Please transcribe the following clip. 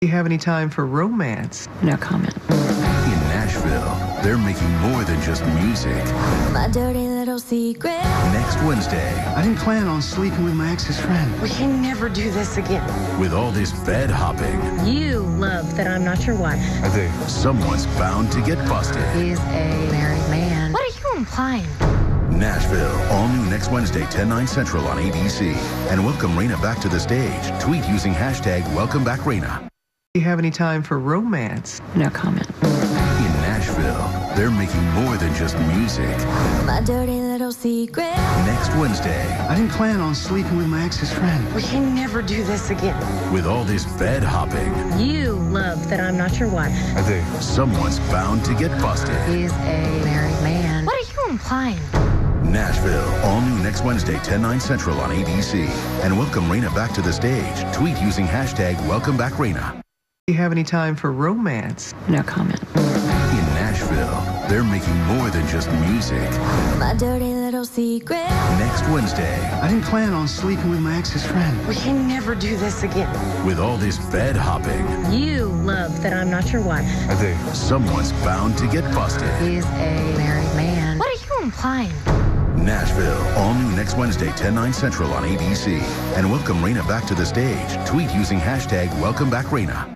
Do you have any time for romance? No comment. In Nashville, they're making more than just music. My dirty little secret. Next Wednesday, I didn't plan on sleeping with my ex's friend. We can never do this again. with all this bed hopping, You love that I'm not your wife. I do. someone's bound to get busted. He's a married man. What are you implying? Nashville, all new next Wednesday, 10/9 Central on ABC. And welcome Raina back to the stage. Tweet using hashtag #WelcomeBackRaina. Do you have any time for romance? No comment. In Nashville, they're making more than just music. My dirty little secret. Next Wednesday, I didn't plan on sleeping with my ex's friend. We can never do this again. with all this bed hopping, You love that I'm not your wife. I do. someone's bound to get busted. He's a married man. What are you implying? Nashville, all new next Wednesday, 10/9 Central on ABC. And welcome Raina back to the stage. Tweet using hashtag #WelcomeBackRaina. Do you have any time for romance? No comment. In Nashville, they're making more than just music. My dirty little secret. Next Wednesday, I didn't plan on sleeping with my ex's friend. We can never do this again. with all this bed hopping, You love that I'm not your wife. I do. someone's bound to get busted. He's a married man. What are you implying? Nashville, all new next Wednesday, 10/9 Central on ABC. And welcome Raina back to the stage. Tweet using hashtag #WelcomeBackRaina.